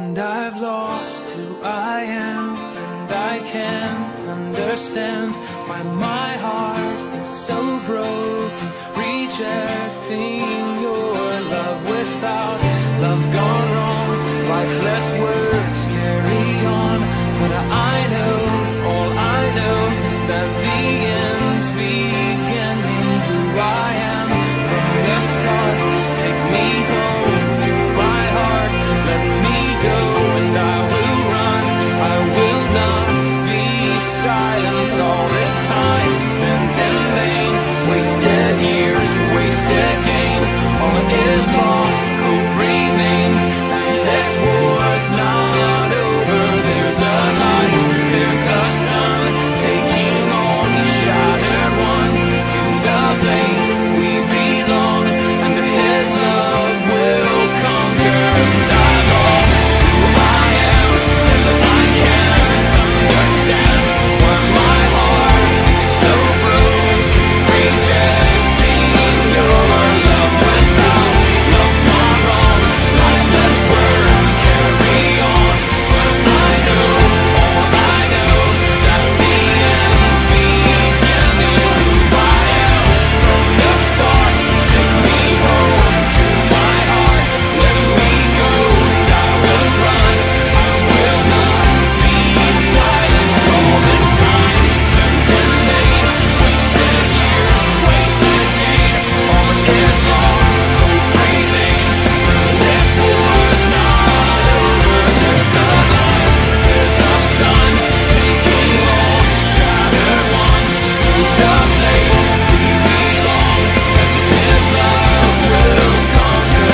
And I've lost who I am, and I can't understand why my heart is so broken, rejecting your love. Without love gone wrong, lifeless words carry on. But I know, all I know is that the end's beginning. Who I am from the start, take me home to my heart. Let me go and I will run, I will not be silent. All this time spent in vain, wasted years, wasted gain. All is lost, hope remains, and this war's not over. There's a light, there's a sun, taking all the shattered ones to the place we belong, and His love will conquer. And I lost who I am, and I can't understand why my heart is so broken, rejecting your love. Without love gone wrong, lifeless words carry on. But I know, all I know is that the end's beginning. Who I am from the start, take me home to my heart. Let me go and I will run, I will not be silent. All this time spent in vain, wasted years, wasted gain. All is lost, hope remains, this war's not over. There's a light, there's a sun, taking all the shattered ones to the place we belong, and His love will conquer.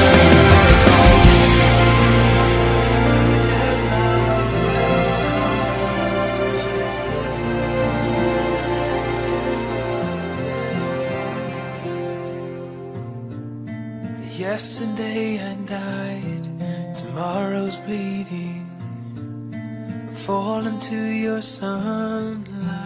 Yesterday I died, tomorrow's bleeding. Fall into your sunlight.